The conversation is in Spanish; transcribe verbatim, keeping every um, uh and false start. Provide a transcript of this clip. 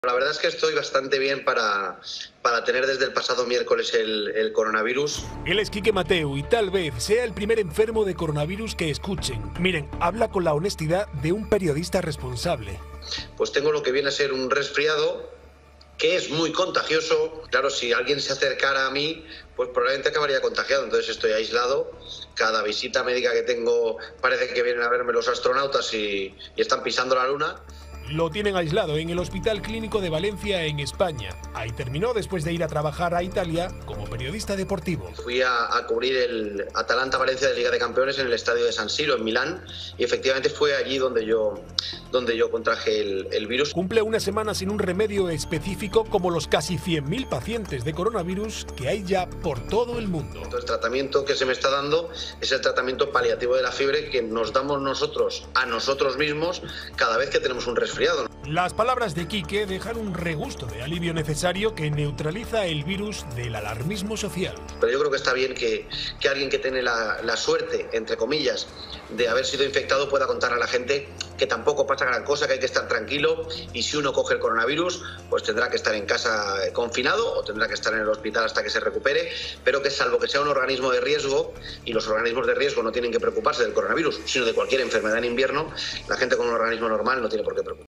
La verdad es que estoy bastante bien para, para tener desde el pasado miércoles el, el coronavirus. Él es Quique Mateu y tal vez sea el primer enfermo de coronavirus que escuchen. Miren, habla con la honestidad de un periodista responsable. Pues tengo lo que viene a ser un resfriado que es muy contagioso. Claro, si alguien se acercara a mí, pues probablemente acabaría contagiado. Entonces estoy aislado. Cada visita médica que tengo parece que vienen a verme los astronautas y, y están pisando la luna. Lo tienen aislado en el Hospital Clínico de Valencia, en España. Ahí terminó después de ir a trabajar a Italia como periodista deportivo. Fui a, a cubrir el Atalanta-Valencia de Liga de Campeones en el estadio de San Siro, en Milán, y efectivamente fue allí donde yo, donde yo contraje el, el virus. Cumple una semana sin un remedio específico como los casi cien mil pacientes de coronavirus que hay ya por todo el mundo. El tratamiento que se me está dando es el tratamiento paliativo de la fiebre que nos damos nosotros a nosotros mismos cada vez que tenemos un resfriado. Las palabras de Quique dejan un regusto de alivio necesario que neutraliza el virus del alarmismo social. Pero yo creo que está bien que, que alguien que tiene la, la suerte, entre comillas, de haber sido infectado pueda contar a la gente que tampoco pasa gran cosa, que hay que estar tranquilo, y si uno coge el coronavirus, pues tendrá que estar en casa confinado o tendrá que estar en el hospital hasta que se recupere, pero que salvo que sea un organismo de riesgo, y los organismos de riesgo no tienen que preocuparse del coronavirus, sino de cualquier enfermedad en invierno, la gente con un organismo normal no tiene por qué preocuparse.